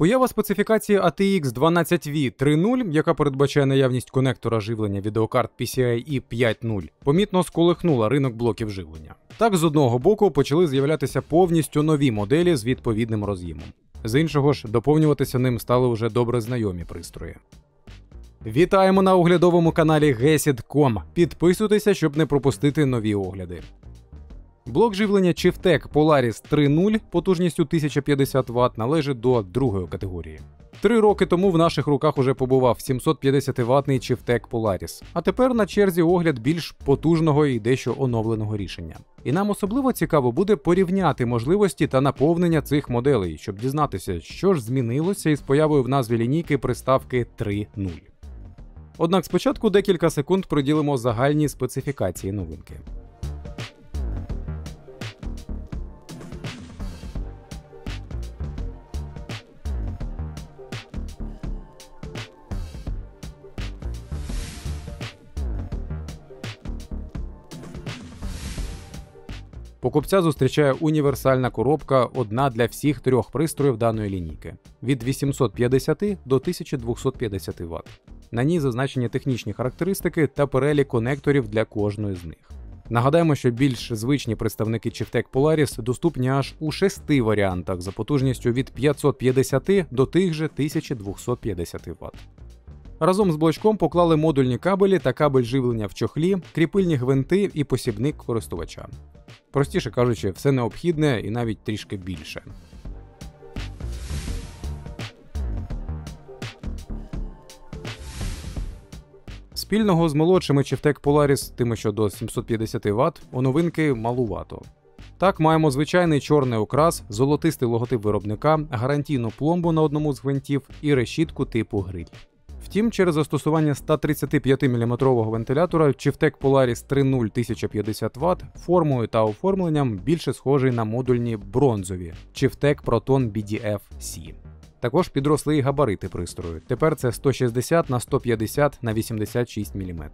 Поява специфікації ATX 12V 3.0, яка передбачає наявність конектора живлення відеокарт PCIe 5.0, помітно сколихнула ринок блоків живлення. Так, з одного боку почали з'являтися повністю нові моделі з відповідним роз'ємом. З іншого ж, доповнюватися ним стали вже добре знайомі пристрої. Вітаємо на оглядовому каналі Gesit.com. Підписуйтеся, щоб не пропустити нові огляди. Блок живлення Chieftec Polaris 3.0 потужністю 1050 Вт належить до другої категорії. 3 роки тому в наших руках уже побував 750-ваттний Chieftec Polaris, а тепер на черзі огляд більш потужного і дещо оновленого рішення. І нам особливо цікаво буде порівняти можливості та наповнення цих моделей, щоб дізнатися, що ж змінилося із появою в назві лінійки приставки 3.0. Однак спочатку декілька секунд приділимо загальній специфікації новинки. Покупця зустрічає універсальна коробка, одна для всіх 3 пристроїв даної лінійки – від 850 до 1250 Вт. На ній зазначені технічні характеристики та перелік конекторів для кожної з них. Нагадаємо, що більш звичні представники Chieftec Polaris доступні аж у 6 варіантах за потужністю від 550 до тих же 1250 Вт. Разом з блочком поклали модульні кабелі та кабель живлення в чохлі, кріпильні гвинти і посібник користувача. Простіше кажучи, все необхідне і навіть трішки більше. Спільного з молодшими Chieftec Polaris, тими що до 750 Вт, у новинки малувато. Так, маємо звичайний чорний окрас, золотистий логотип виробника, гарантійну пломбу на одному з гвинтів і решітку типу гриль. Втім, через застосування 135 мм вентилятора Chieftec Polaris 3.0 1050 Вт формою та оформленням більше схожий на модульні бронзові Chieftec Proton BDF-C. Також підросли і габарити пристрою. Тепер це 160 на 150 на 86 мм.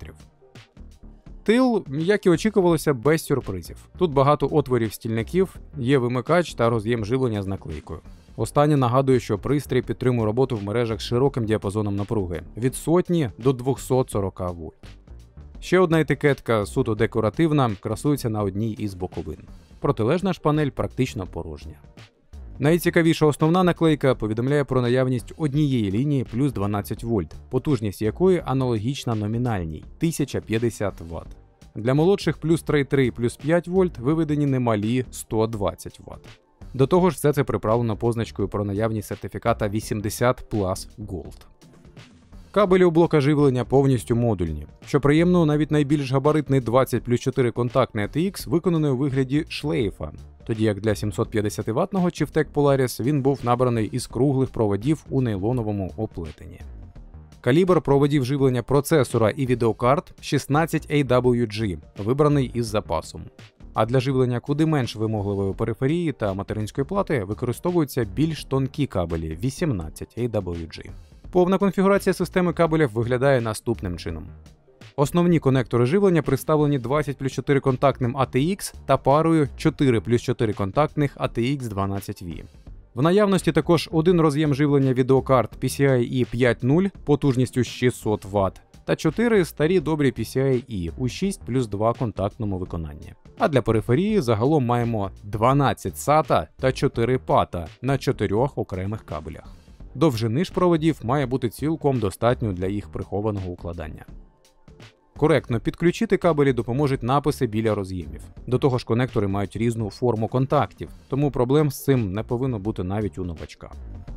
Тил, як і очікувалося, без сюрпризів. Тут багато отворів стільників, є вимикач та роз'єм живлення з наклейкою. Останнє нагадує, що пристрій підтримує роботу в мережах з широким діапазоном напруги – від 100 до 240 вольт. Ще одна етикетка, суто декоративна, красується на одній із боковин. Протилежна ж панель практично порожня. Найцікавіша основна наклейка повідомляє про наявність однієї лінії плюс 12 вольт, потужність якої аналогічна номінальній – 1050 Вт. Для молодших плюс 3,3 плюс 5 вольт виведені немалі 120 Вт. До того ж, все це приправлено позначкою про наявність сертифіката 80 Plus Gold. Кабелі у блока живлення повністю модульні. Що приємно, навіть найбільш габаритний 20 плюс 4 контактний ATX виконаний у вигляді шлейфа, тоді як для 750-ваттного Chieftec Polaris він був набраний із круглих проводів у нейлоновому оплетенні. Калібр проводів живлення процесора і відеокарт 16 AWG, вибраний із запасом. А для живлення куди менш вимогливої периферії та материнської плати використовуються більш тонкі кабелі 18 AWG. Повна конфігурація системи кабелів виглядає наступним чином. Основні конектори живлення представлені 20 плюс 4 контактним ATX та парою 4 плюс 4 контактних ATX 12V. В наявності також один роз'єм живлення відеокарт PCIe 5.0 потужністю 600 Вт та 4 старі добрі PCIe у 6 плюс 2 контактному виконанні. А для периферії загалом маємо 12 SATA та 4 PATA на 4 окремих кабелях. Довжини ж проводів має бути цілком достатньо для їх прихованого укладання. Коректно підключити кабелі допоможуть написи біля роз'ємів. До того ж, конектори мають різну форму контактів, тому проблем з цим не повинно бути навіть у новачка.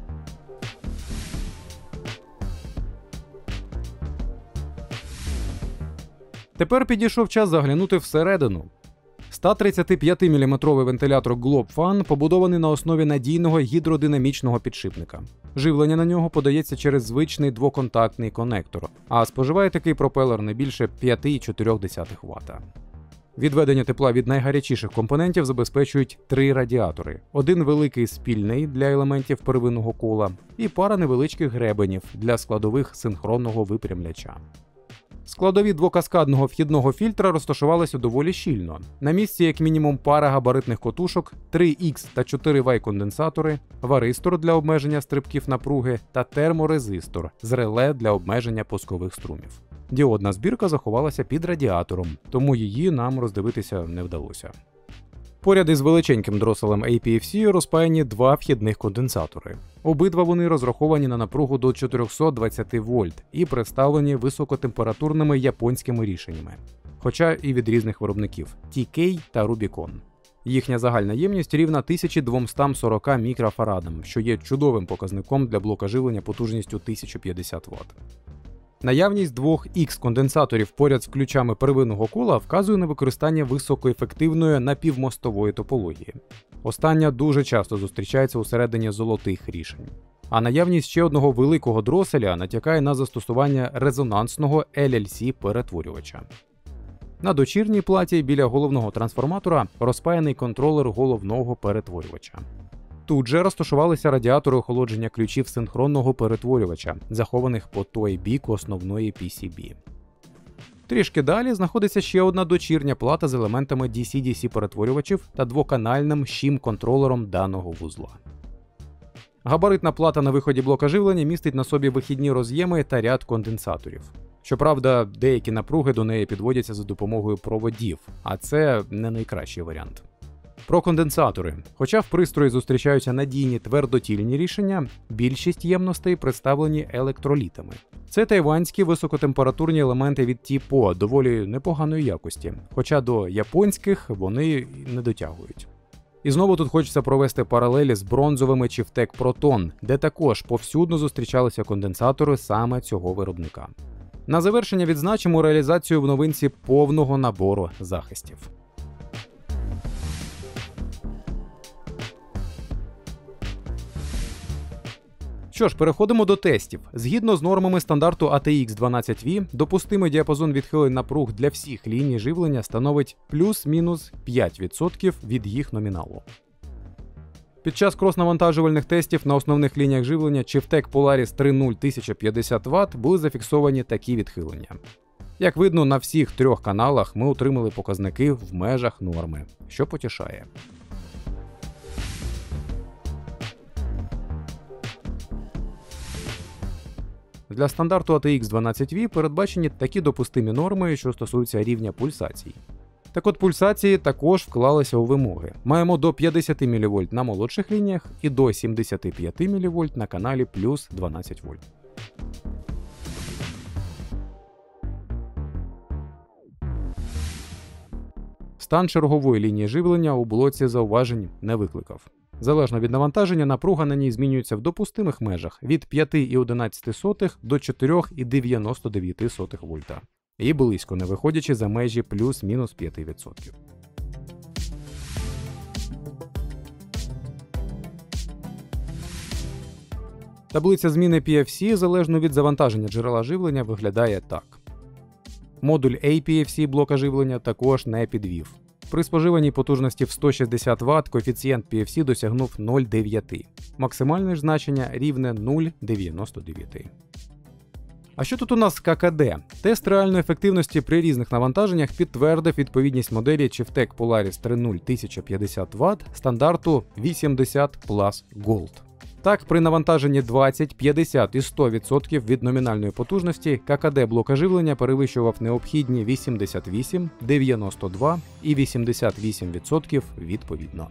Тепер підійшов час заглянути всередину. 135 мм вентилятор GlobeFan побудований на основі надійного гідродинамічного підшипника. Живлення на нього подається через звичний двоконтактний конектор, а споживає такий пропелер не більше 5,4 Вт. Відведення тепла від найгарячіших компонентів забезпечують 3 радіатори. Один великий спільний для елементів первинного кола і пара невеличких гребенів для складових синхронного випрямляча. Складові двокаскадного вхідного фільтра розташувалися доволі щільно. На місці як мінімум пара габаритних котушок, 3Х та 4Y конденсатори, варистор для обмеження стрибків напруги та терморезистор з реле для обмеження пускових струмів. Діодна збірка заховалася під радіатором, тому її нам роздивитися не вдалося. Поряд із величеньким дроселем APFC розпаяні два вхідних конденсатори. Обидва вони розраховані на напругу до 420 вольт і представлені високотемпературними японськими рішеннями, хоча і від різних виробників – TK та Rubicon. Їхня загальна ємність рівна 1240 мікрофарадам, що є чудовим показником для блока живлення потужністю 1050 Вт. Наявність двох X-конденсаторів поряд з ключами первинного кола вказує на використання високоефективної напівмостової топології. Остання дуже часто зустрічається усередині золотих рішень. А наявність ще одного великого дроселя натякає на застосування резонансного LLC-перетворювача. На дочірній платі біля головного трансформатора розпаяний контролер головного перетворювача. Тут же розташувалися радіатори охолодження ключів синхронного перетворювача, захованих по той бік основної PCB. Трішки далі знаходиться ще одна дочірня плата з елементами DC-DC перетворювачів та двоканальним щім-контролером даного вузла. Габаритна плата на виході блока живлення містить на собі вихідні роз'єми та ряд конденсаторів. Щоправда, деякі напруги до неї підводяться за допомогою проводів, а це не найкращий варіант. Про конденсатори. Хоча в пристрої зустрічаються надійні твердотільні рішення, більшість ємностей представлені електролітами. Це тайванські високотемпературні елементи від TPO доволі непоганої якості, хоча до японських вони не дотягують. І знову тут хочеться провести паралелі з бронзовими Chieftec Proton, де також повсюдно зустрічалися конденсатори саме цього виробника. На завершення відзначимо реалізацію в новинці повного набору захистів. Що ж, переходимо до тестів. Згідно з нормами стандарту ATX12V, допустимий діапазон відхилень напруг для всіх ліній живлення становить плюс-мінус 5% від їх номіналу. Під час крос-навантажувальних тестів на основних лініях живлення Chieftec Polaris 3.0 1050 Вт були зафіксовані такі відхилення. Як видно, на всіх трьох каналах ми отримали показники в межах норми, що потішає. Для стандарту ATX12V передбачені такі допустимі норми, що стосуються рівня пульсацій. Так от пульсації також вклалися у вимоги. Маємо до 50 мВ на молодших лініях і до 75 мВ на каналі плюс 12 В. Стан чергової лінії живлення у блоці зауважень не викликав. Залежно від навантаження, напруга на ній змінюється в допустимих межах від 5,11 до 4,99 вольта. І близько не виходячи за межі плюс-мінус 5%. Таблиця зміни PFC залежно від завантаження джерела живлення виглядає так. Модуль APFC блока живлення також не підвів. При споживаній потужності в 160 Вт коефіцієнт PFC досягнув 0,9. Максимальне ж значення рівне 0,99. А що тут у нас з ККД? Тест реальної ефективності при різних навантаженнях підтвердив відповідність моделі Chieftec Polaris 3.0 1050 Вт стандарту 80 Plus Gold. Так, при навантаженні 20, 50 і 100% від номінальної потужності ККД блока живлення перевищував необхідні 88, 92 і 88% відповідно.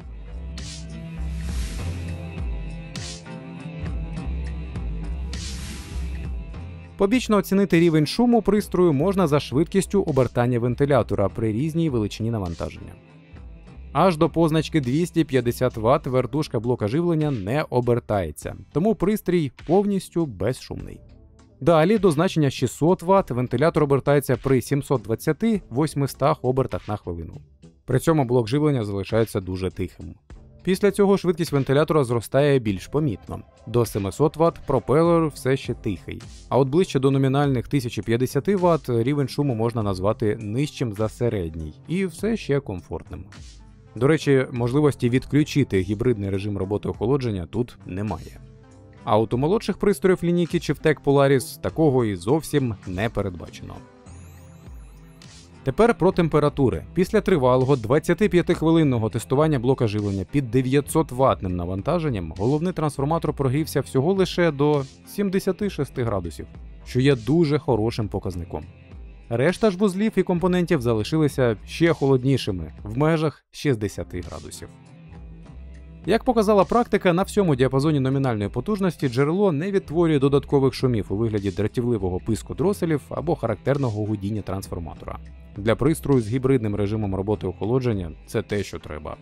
Побічно оцінити рівень шуму пристрою можна за швидкістю обертання вентилятора при різній величині навантаження. Аж до позначки 250 Вт вертушка блока живлення не обертається, тому пристрій повністю безшумний. Далі до значення 600 Вт вентилятор обертається при 720-800 обертах на хвилину. При цьому блок живлення залишається дуже тихим. Після цього швидкість вентилятора зростає більш помітно. До 700 Вт пропелер все ще тихий. А от ближче до номінальних 1050 Вт рівень шуму можна назвати нижчим за середній і все ще комфортним. До речі, можливості відключити гібридний режим роботи охолодження тут немає. А от у молодших пристроїв лінійки Chieftec Polaris такого і зовсім не передбачено. Тепер про температури. Після тривалого 25-хвилинного тестування блока живлення під 900 ваттним навантаженням головний трансформатор прогрівся всього лише до 76 градусів, що є дуже хорошим показником. Решта ж вузлів і компонентів залишилися ще холоднішими, в межах 60 градусів. Як показала практика, на всьому діапазоні номінальної потужності джерело не відтворює додаткових шумів у вигляді дратівливого писку дроселів або характерного гудіння трансформатора. Для пристрою з гібридним режимом роботи охолодження це те, що треба.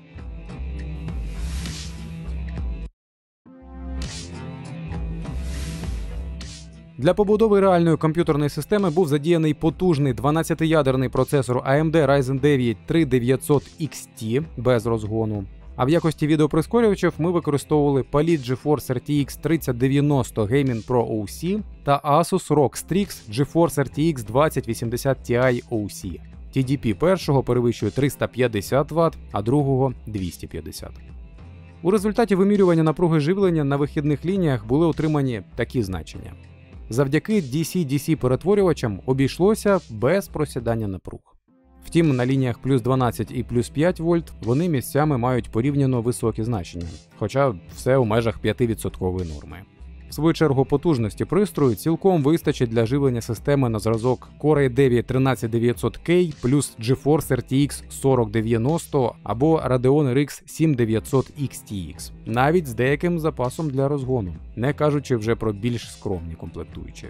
Для побудови реальної комп'ютерної системи був задіяний потужний 12-ядерний процесор AMD Ryzen 9 3900 XT без розгону. А в якості відеоприскорювачів ми використовували Palit GeForce RTX 3090 Gaming Pro OC та Asus ROG Strix GeForce RTX 2080 Ti OC. TDP першого перевищує 350 Вт, а другого – 250. У результаті вимірювання напруги живлення на вихідних лініях були отримані такі значення. Завдяки DC-DC перетворювачам обійшлося без просідання напруг. Втім, на лініях плюс 12 і плюс 5 вольт вони місцями мають порівняно високі значення, хоча все у межах 5% норми. В свою чергу потужності пристрою цілком вистачить для живлення системи на зразок Core i9 13900K плюс GeForce RTX 4090 або Radeon RX 7900 XTX, навіть з деяким запасом для розгону, не кажучи вже про більш скромні комплектуючі.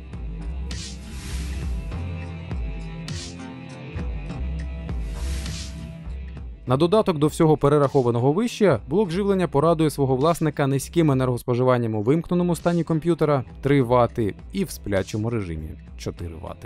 На додаток до всього перерахованого вище, блок живлення порадує свого власника низьким енергоспоживанням у вимкненому стані комп'ютера 3 Вт і в сплячому режимі 4 Вт.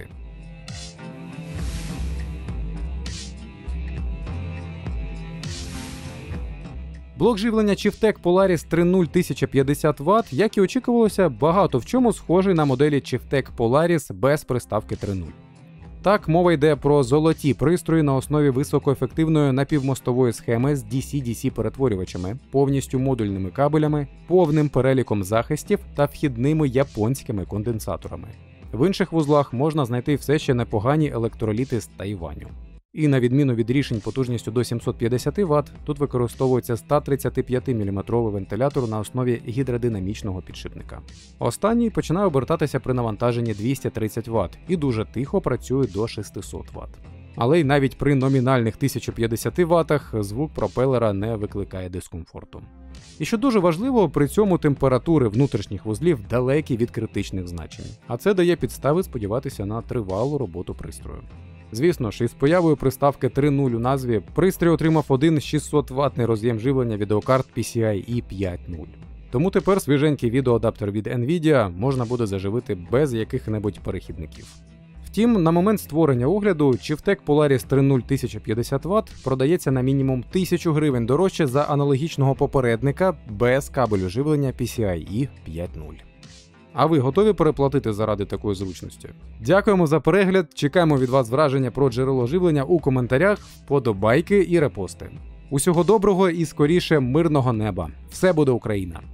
Блок живлення Chieftec Polaris 3.0 1050 Вт, як і очікувалося, багато в чому схожий на моделі Chieftec Polaris без приставки 3.0. Так, мова йде про золоті пристрої на основі високоефективної напівмостової схеми з DC-DC перетворювачами, повністю модульними кабелями, повним переліком захистів та вхідними японськими конденсаторами. В інших вузлах можна знайти все ще непогані електроліти з Тайваню. І на відміну від рішень потужністю до 750 Вт, тут використовується 135 мм вентилятор на основі гідродинамічного підшипника. Останній починає обертатися при навантаженні 230 Вт і дуже тихо працює до 600 Вт. Але й навіть при номінальних 1050 Вт звук пропелера не викликає дискомфорту. І що дуже важливо, при цьому температури внутрішніх вузлів далекі від критичних значень, а це дає підстави сподіватися на тривалу роботу пристрою. Звісно ж, із появою приставки 3.0 у назві, пристрій отримав один 600 ваттний роз'єм живлення відеокарт PCIe 5.0. Тому тепер свіженький відеоадаптер від Nvidia можна буде заживити без яких-небудь перехідників. Втім, на момент створення огляду Chieftec Polaris 3.0 1050 Вт продається на мінімум 1000 гривень дорожче за аналогічного попередника без кабелю живлення PCIe 5.0. А ви готові переплатити заради такої зручності? Дякуємо за перегляд, чекаємо від вас враження про джерело живлення у коментарях, вподобайки і репости. Усього доброго і скоріше мирного неба. Все буде Україна!